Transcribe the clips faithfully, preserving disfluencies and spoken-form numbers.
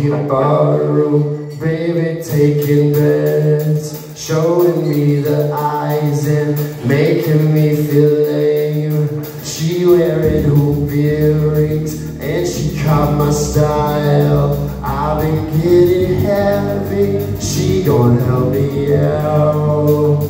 can borrow, baby taking bets, showing me the eyes and making me feel lame. She wearing hoop earrings and she caught my style. I've been getting heavy, she gon' help me out.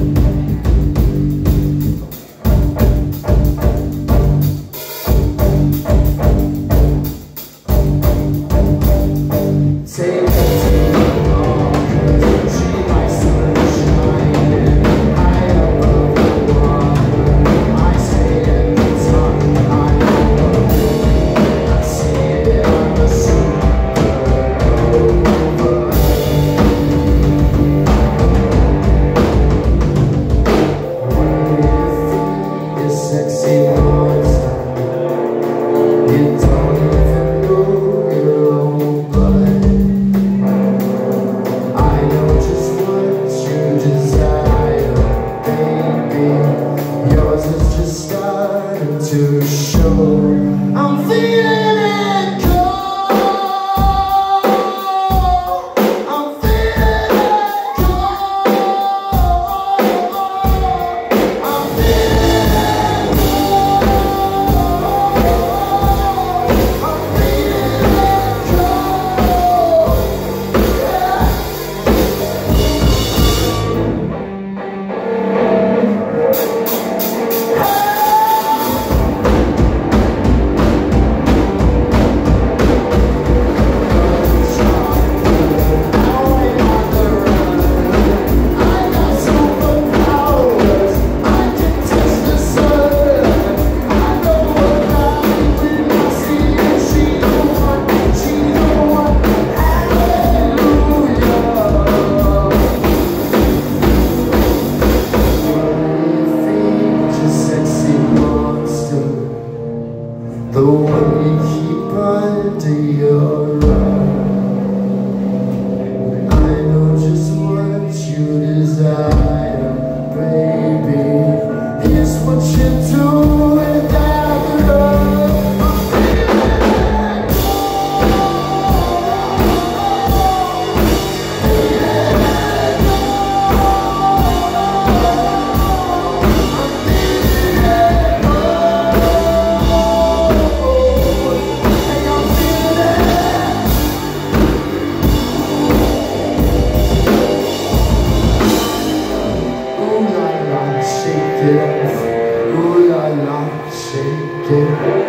To show I'm feeling it cold, I'm feeling it cold, I'm feeling it cold, I'm feeling it cold, yeah. The one you keep under your arm. I know just what you desire, baby. Here's what you do without love. I'm feeling it cold, feeling it cold, I'm feeling it ooh la la, shake it.